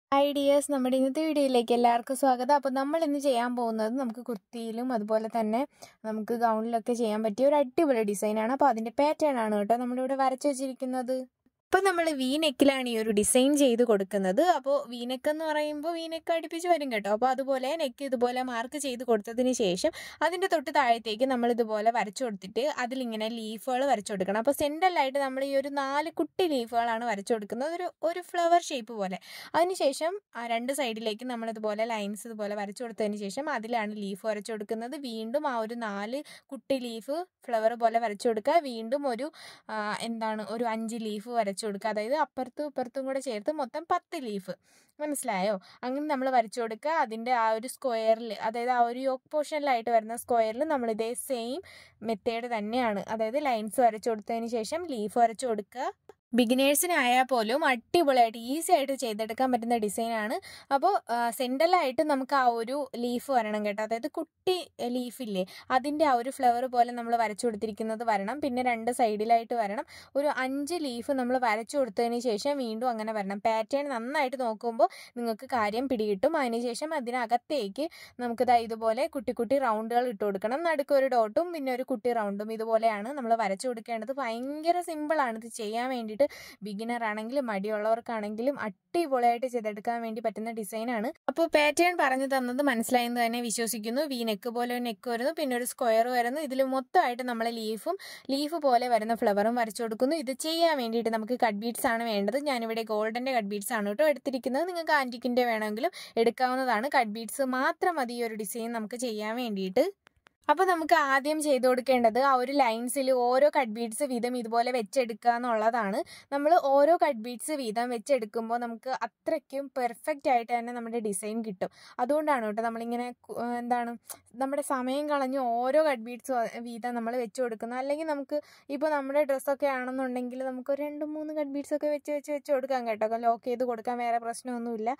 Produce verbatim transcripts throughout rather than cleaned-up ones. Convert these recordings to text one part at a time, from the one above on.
Ideas നമ്മുടെ ഇന്നത്തെ വീഡിയോയിലേക്ക് എല്ലാവർക്കും സ്വാഗതം. അപ്പോൾ നമ്മൾ ഇന്ന് ചെയ്യാൻ പോകുന്നത് നമുക്ക് കുർത്തിയിലും അതുപോലെ തന്നെ നമുക്ക് ഗൗണിലൊക്കെ ചെയ്യാൻ പറ്റിയ ഒരു അടിപൊളി ഡിസൈനാണ്. അപ്പോൾ അതിൻ്റെ പാറ്റേൺ ആണ് കേട്ടോ നമ്മളിവിടെ വരച്ച് വെച്ചിരിക്കുന്നത്. അപ്പോൾ നമ്മൾ വി നെക്കിലാണ് ഈ ഒരു ഡിസൈൻ ചെയ്ത് കൊടുക്കുന്നത്. അപ്പോൾ വി നെക്ക് എന്ന് പറയുമ്പോൾ വി നെക്ക് അടുപ്പിച്ച് വരും കേട്ടോ. അപ്പോൾ അതുപോലെ നെക്ക് ഇതുപോലെ മാർക്ക് ചെയ്ത് കൊടുത്തതിന് ശേഷം അതിൻ്റെ തൊട്ട് താഴത്തേക്ക് നമ്മൾ ഇതുപോലെ വരച്ചു കൊടുത്തിട്ട് അതിലിങ്ങനെ ലീഫുകൾ വരച്ചു കൊടുക്കണം. അപ്പോൾ സെൻറ്ററിലായിട്ട് നമ്മൾ ഈ ഒരു നാല് കുട്ടി ലീഫുകളാണ് വരച്ചു കൊടുക്കുന്നത്, ഒരു ഒരു ഫ്ലവർ ഷേപ്പ് പോലെ. അതിനുശേഷം ആ രണ്ട് സൈഡിലേക്ക് നമ്മളിതുപോലെ ലൈൻസ് ഇതുപോലെ വരച്ചു കൊടുത്തതിന് ശേഷം അതിലാണ് ലീഫ് വരച്ചു കൊടുക്കുന്നത്. വീണ്ടും ആ ഒരു നാല് കുട്ടി ലീഫ് ഫ്ലവർ പോലെ വരച്ചു കൊടുക്കുക. വീണ്ടും ഒരു എന്താണ് ഒരു അഞ്ച് ലീഫ് വരച്ചു കൊടുക്കുക. അതായത് അപ്പുറത്തും ഇപ്പുറത്തും കൂടെ ചേർത്ത് മൊത്തം പത്ത് ലീഫ്. മനസ്സിലായോ? അങ്ങനെ നമ്മൾ വരച്ചു കൊടുക്കുക. അതിൻ്റെ ആ ഒരു സ്ക്വയറിൽ, അതായത് ആ ഒരു യോക്ക് പോർഷനിലായിട്ട് വരുന്ന സ്ക്വയറിൽ നമ്മൾ ഇതേ സെയിം മെത്തേഡ് തന്നെയാണ്, അതായത് ലൈൻസ് വരച്ചു കൊടുത്തതിന് ശേഷം ലീഫ് വരച്ചു കൊടുക്കുക. ബിഗിനേഴ്സിനായാൽ പോലും അടിപൊളിയായിട്ട് ഈസി ആയിട്ട് ചെയ്തെടുക്കാൻ പറ്റുന്ന ഡിസൈനാണ്. അപ്പോൾ സെൻറ്ററിലായിട്ട് നമുക്ക് ആ ഒരു ലീഫ് വരണം കേട്ടോ, അതായത് കുട്ടി ലീഫില്ലേ അതിൻ്റെ ആ ഒരു ഫ്ലവർ പോലെ നമ്മൾ വരച്ചു കൊടുത്തിരിക്കുന്നത് വരണം. പിന്നെ രണ്ട് സൈഡിലായിട്ട് വരണം. ഒരു അഞ്ച് ലീഫ് നമ്മൾ വരച്ചു കൊടുത്തതിന് ശേഷം വീണ്ടും അങ്ങനെ വരണം. പാറ്റേൺ നന്നായിട്ട് നോക്കുമ്പോൾ നിങ്ങൾക്ക് കാര്യം പിടികിട്ടും. അതിനുശേഷം അതിനകത്തേക്ക് നമുക്കിതാ ഇതുപോലെ കുട്ടി കുട്ടി റൗണ്ടുകൾ ഇട്ട് കൊടുക്കണം. നടുക്ക് ഒരു ഡോട്ടും പിന്നെ ഒരു കുട്ടി റൗണ്ടും ഇതുപോലെയാണ് നമ്മൾ വരച്ചു കൊടുക്കേണ്ടത്. ഭയങ്കര സിമ്പിളാണ് ഇത് ചെയ്യാൻ വേണ്ടി. ബിഗിനർ ആണെങ്കിലും മടിയുള്ളവർക്കാണെങ്കിലും അടിപൊളിയായിട്ട് ചെയ്തെടുക്കാൻ വേണ്ടി പറ്റുന്ന ഡിസൈനാണ്. അപ്പോൾ പാറ്റേൺ പറഞ്ഞു തന്നത് മനസ്സിലായെന്ന് തന്നെ വിശ്വസിക്കുന്നു. വി നെക്ക് പോലെ ഒരു നെക്ക് വരുന്നു, പിന്നെ ഒരു സ്ക്വയർ വരുന്നു. ഇതിൽ മൊത്തമായിട്ട് നമ്മൾ ലീഫും ലീഫ് പോലെ വരുന്ന ഫ്ലവറും വരച്ചു കൊടുക്കുന്നു. ഇത് ചെയ്യാൻ വേണ്ടിയിട്ട് നമുക്ക് കട്ട് ബീഡ്സ് ആണ് വേണ്ടത്. ഞാനിവിടെ ഗോൾഡൻ്റെ കട്ട് ബീഡ്സ് ആണ് കേട്ടോ എടുത്തിരിക്കുന്നത്. നിങ്ങൾക്ക് ആൻറ്റിക്കിൻ്റെ വേണമെങ്കിലും എടുക്കാവുന്നതാണ്. കട്ട് ബീഡ്സ് മാത്രം മതി ഈ ഒരു ഡിസൈൻ നമുക്ക് ചെയ്യാൻ വേണ്ടിയിട്ട്. അപ്പോൾ നമുക്ക് ആദ്യം ചെയ്ത് കൊടുക്കേണ്ടത് ആ ഒരു ലൈൻസിൽ ഓരോ കട്ട് ബീഡ്സ് വീതം ഇതുപോലെ വെച്ചെടുക്കുക എന്നുള്ളതാണ്. നമ്മൾ ഓരോ കട്ട് ബീഡ്സ് വീതം വെച്ചെടുക്കുമ്പോൾ നമുക്ക് അത്രയ്ക്കും പെർഫെക്റ്റ് ആയിട്ട് തന്നെ നമ്മുടെ ഡിസൈൻ കിട്ടും. അതുകൊണ്ടാണ് കേട്ടോ നമ്മളിങ്ങനെ എന്താണ് നമ്മുടെ സമയം കളഞ്ഞ് ഓരോ കട്ട് ബീഡ്സ് വീതം നമ്മൾ വെച്ച് കൊടുക്കുന്നത്. അല്ലെങ്കിൽ നമുക്ക് ഇപ്പോൾ നമ്മുടെ ഡ്രസ്സൊക്കെ ആണെന്നുണ്ടെങ്കിൽ നമുക്ക് ഒരു രണ്ട് മൂന്ന് കട്ട് ബീഡ്സ് ഒക്കെ വെച്ച് വെച്ച് വെച്ച് കൊടുക്കാം കേട്ടോ. ലോക്ക് ചെയ്ത് കൊടുക്കാൻ വേറെ പ്രശ്നമൊന്നുമില്ല.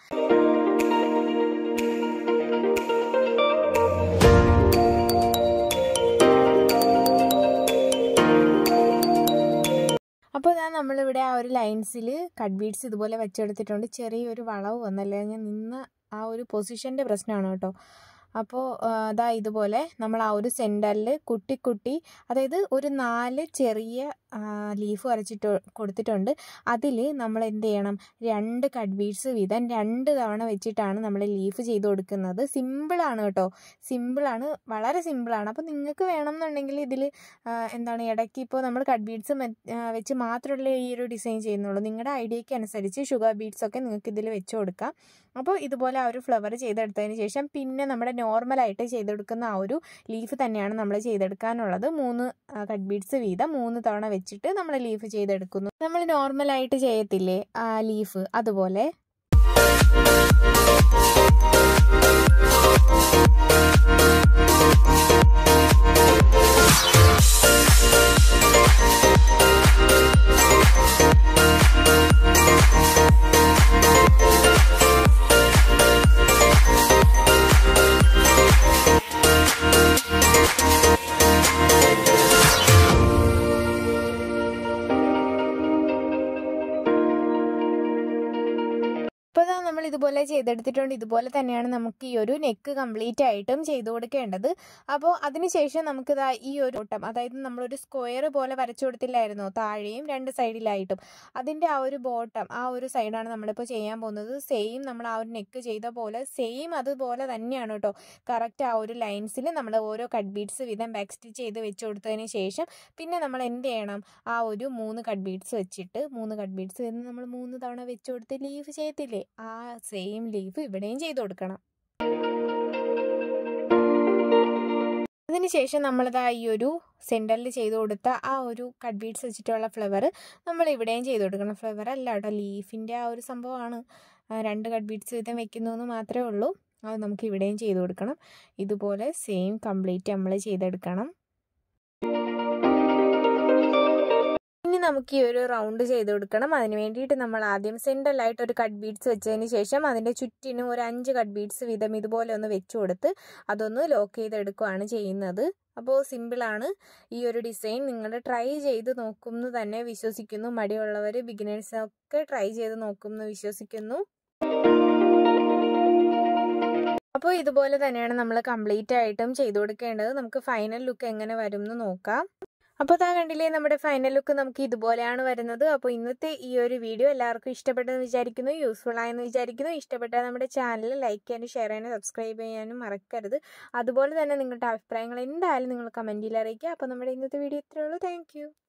അപ്പോൾ ഞാൻ നമ്മളിവിടെ ആ ഒരു ലൈൻസിൽ കട്ട് ബീഡ്സ് ഇതുപോലെ വെച്ചെടുത്തിട്ടുണ്ട്. ചെറിയൊരു വളവ് വന്നല്ലേ, ഞാൻ നിന്ന ആ ഒരു പൊസിഷൻ്റെ പ്രശ്നമാണ് കേട്ടോ. അപ്പോൾ അതാ ഇതുപോലെ നമ്മൾ ആ ഒരു സെൻറ്ററിൽ കുട്ടി കുട്ടി അതായത് ഒരു നാല് ചെറിയ ലീഫ് വരച്ചിട്ട് കൊടുത്തിട്ടുണ്ട്. അതിൽ നമ്മൾ എന്ത് ചെയ്യണം, രണ്ട് കട്ട് ബീഡ്സ് വീതം രണ്ട് തവണ വെച്ചിട്ടാണ് നമ്മൾ ലീഫ് ചെയ്ത് കൊടുക്കുന്നത്. സിമ്പിളാണ് കേട്ടോ, സിമ്പിളാണ്, വളരെ സിമ്പിളാണ്. അപ്പോൾ നിങ്ങൾക്ക് വേണമെന്നുണ്ടെങ്കിൽ ഇതിൽ എന്താണ് ഇടയ്ക്ക് ഇപ്പോൾ നമ്മൾ കട്ട് ബീഡ്സ് വെച്ച് മാത്രമല്ല ഈ ഒരു ഡിസൈൻ ചെയ്യുന്നുള്ളൂ. നിങ്ങളുടെ ഐഡിയയ്ക്ക് അനുസരിച്ച് ഷുഗർ ബീഡ്സൊക്കെ നിങ്ങൾക്ക് ഇതിൽ വെച്ച് കൊടുക്കാം. അപ്പോൾ ഇതുപോലെ ആ ഒരു ഫ്ലവർ ചെയ്തെടുത്തതിന് ശേഷം പിന്നെ നമ്മുടെ നോർമലായിട്ട് ചെയ്തെടുക്കുന്ന ആ ഒരു ലീഫ് തന്നെയാണ് നമ്മൾ ചെയ്തെടുക്കാനുള്ളത്. മൂന്ന് കട്ട് ബീഡ്സ് വീതം മൂന്ന് തവണ വെച്ചിട്ട് നമ്മൾ ലീഫ് ചെയ്തെടുക്കുന്നു. നമ്മൾ നോർമലായിട്ട് ചെയ്യത്തില്ലേ ആ ലീഫ്, അതുപോലെ. ഇപ്പോൾ നമ്മൾ ഇതുപോലെ ചെയ്തെടുത്തിട്ടുണ്ട്. ഇതുപോലെ തന്നെയാണ് നമുക്ക് ഈ ഒരു നെക്ക് കംപ്ലീറ്റ് ആയിട്ടും ചെയ്ത് കൊടുക്കേണ്ടത്. അപ്പോൾ അതിനുശേഷം നമുക്കിതാ ഈ ഒരു ബോട്ടം, അതായത് നമ്മളൊരു സ്ക്വയർ പോലെ വരച്ചു കൊടുത്തില്ലായിരുന്നോ താഴെയും രണ്ട് സൈഡിലായിട്ടും, അതിൻ്റെ ആ ഒരു ബോട്ടം ആ ഒരു സൈഡാണ് നമ്മളിപ്പോൾ ചെയ്യാൻ പോകുന്നത്. സെയിം നമ്മൾ ആ ഒരു നെക്ക് ചെയ്ത പോലെ സെയിം അതുപോലെ തന്നെയാണ് കേട്ടോ. കറക്റ്റ് ആ ഒരു ലൈൻസിൽ നമ്മൾ ഓരോ കട്ട് ബീഡ്സ് വീതം ബാക്ക് സ്റ്റിച്ച് ചെയ്ത് വെച്ച് കൊടുത്തതിന് ശേഷം പിന്നെ നമ്മൾ എന്ത് ചെയ്യണം, ആ ഒരു മൂന്ന് കട്ട് ബീഡ്സ് വെച്ചിട്ട് മൂന്ന് കട്ട് ബീഡ്സ് വീതം നമ്മൾ മൂന്ന് തവണ വെച്ച് കൊടുത്ത് ലീഫ് ചെയ്യത്തില്ലേ, ആ സെയിം ലീഫ് ഇവിടെയും ചെയ്ത് കൊടുക്കണം. അതിനുശേഷം നമ്മളിതാ ഈ ഒരു സെൻറ്ററിൽ ചെയ്ത് കൊടുത്ത ആ ഒരു കട്ട് ബീഡ്സ് വെച്ചിട്ടുള്ള ഫ്ലവർ നമ്മൾ ഇവിടെയും ചെയ്ത് കൊടുക്കണം. ഫ്ലവർ അല്ല കേട്ടോ, ലീഫിൻ്റെ ആ ഒരു സംഭവമാണ്. രണ്ട് കട്ട് ബീഡ്സ് വീതം വെക്കുന്നു എന്ന് മാത്രമേ ഉള്ളൂ. അത് നമുക്ക് ഇവിടെയും ചെയ്ത് കൊടുക്കണം. ഇതുപോലെ സെയിം കംപ്ലീറ്റ് നമ്മൾ ചെയ്തെടുക്കണം. ഇനി നമുക്ക് ഈ ഒരു റൗണ്ട് ചെയ്ത് കൊടുക്കണം. അതിന് വേണ്ടിയിട്ട് നമ്മൾ ആദ്യം സെൻറ്ററിലായിട്ട് ഒരു കട്ട് ബീഡ്സ് വെച്ചതിന് ശേഷം അതിൻ്റെ ചുറ്റിനും ഒരു അഞ്ച് കട്ട് ബീഡ്സ് വീതം ഇതുപോലെ ഒന്ന് വെച്ച് കൊടുത്ത് അതൊന്ന് ലോക്ക് ചെയ്തെടുക്കുകയാണ് ചെയ്യുന്നത്. അപ്പോൾ സിമ്പിളാണ് ഈ ഒരു ഡിസൈൻ. നിങ്ങൾ ട്രൈ ചെയ്ത് നോക്കുമെന്ന് തന്നെ വിശ്വസിക്കുന്നു. മടിയുള്ളവർ ബിഗിനേഴ്സൊക്കെ ട്രൈ ചെയ്ത് നോക്കുമെന്ന് വിശ്വസിക്കുന്നു. അപ്പോൾ ഇതുപോലെ തന്നെയാണ് നമ്മൾ കംപ്ലീറ്റ് ആയിട്ടും ചെയ്തു കൊടുക്കേണ്ടത്. നമുക്ക് ഫൈനൽ ലുക്ക് എങ്ങനെ വരും എന്ന് നോക്കാം. അപ്പോൾ അതാ കണ്ടില്ലേ, നമ്മുടെ ഫൈനൽ ലുക്ക് നമുക്ക് ഇതുപോലെയാണ് വരുന്നത്. അപ്പോൾ ഇന്നത്തെ ഈ ഒരു വീഡിയോ എല്ലാവർക്കും ഇഷ്ടപ്പെട്ടെന്ന് വിചാരിക്കുന്നു, യൂസ്ഫുൾ ആയെന്ന് വിചാരിക്കുന്നു. ഇഷ്ടപ്പെട്ടാൽ നമ്മുടെ ചാനൽ ലൈക്ക് ചെയ്യാനും ഷെയർ ചെയ്യാനും സബ്സ്ക്രൈബ് ചെയ്യാനും മറക്കരുത്. അതുപോലെ തന്നെ നിങ്ങളുടെ അഭിപ്രായങ്ങൾ എന്തായാലും നിങ്ങൾ കമൻറ്റിൽ അറിയിക്കുക. അപ്പോൾ നമ്മുടെ ഇന്നത്തെ വീഡിയോ ഇത്രയേ ഉള്ളൂ. താങ്ക്